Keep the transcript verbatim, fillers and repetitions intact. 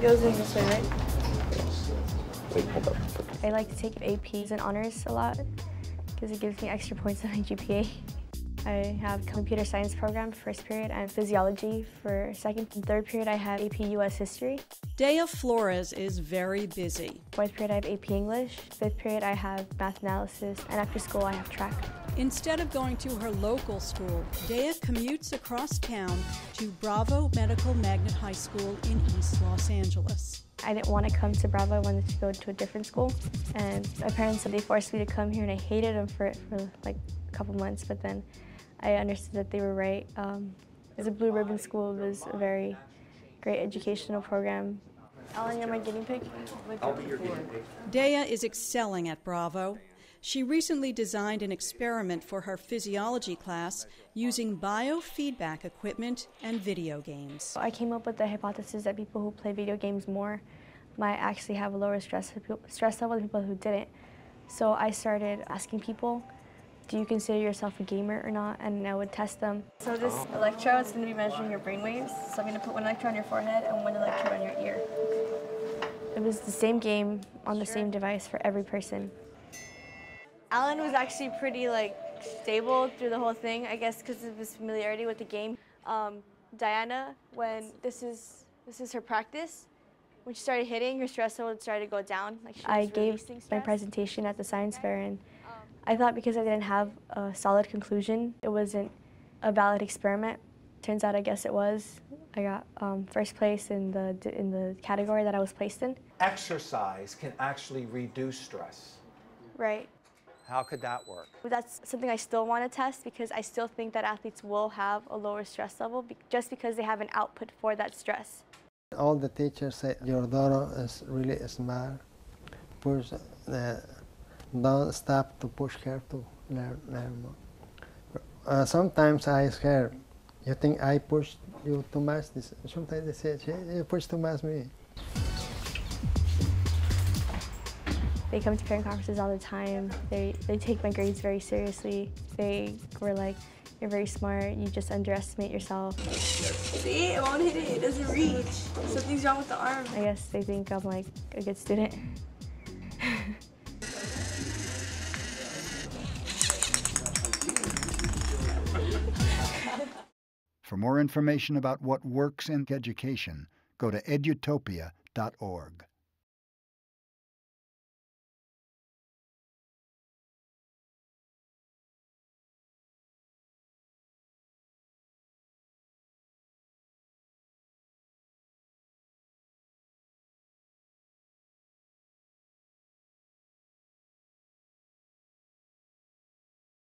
goes in this way, right? Wait, hold up. I like to take A Ps and honors a lot because it gives me extra points on my G P A. I have computer science program for first period and physiology for second. And third period I have A P U S history. Dea Flores is very busy. Fourth period I have A P English. Fifth period I have math analysis, and after school I have track. Instead of going to her local school, Dea commutes across town to Bravo Medical Magnet High School in East Los Angeles. I didn't want to come to Bravo, I wanted to go to a different school. And my parents said they forced me to come here, and I hated them for it for like a couple months, but then I understood that they were right. Um, it's a blue ribbon school. It was a very great educational program. Alan, you're my guinea pig? I'll be your guinea pig. Dea is excelling at Bravo. She recently designed an experiment for her physiology class using biofeedback equipment and video games. I came up with the hypothesis that people who play video games more might actually have a lower stress, stress level than people who didn't. So I started asking people, do you consider yourself a gamer or not? And I would test them. So this electrode is going to be measuring your brain waves. So I'm going to put one electrode on your forehead and one electrode on your ear. It was the same game on the same device for every person. Alan was actually pretty like stable through the whole thing, I guess because of his familiarity with the game. Um, Diana, when this is this is her practice, when she started hitting, her stress level started to go down. Like she I gave my presentation at the science fair, and I thought because I didn't have a solid conclusion, it wasn't a valid experiment. Turns out, I guess it was. I got um, first place in the in the category that I was placed in. Exercise can actually reduce stress. Right. How could that work? That's something I still want to test because I still think that athletes will have a lower stress level be just because they have an output for that stress. All the teachers say your daughter is really smart. Push, uh, don't stop to push her to learn, learn more. Uh, sometimes I scared. You think I push you too much? Sometimes they say, you push too much me. They come to parent conferences all the time. They, they take my grades very seriously. They were like, you're very smart, you just underestimate yourself. See, it won't hit it, it doesn't reach. Something's wrong with the arm. I guess they think I'm like a good student. For more information about what works in education, go to edutopia dot org.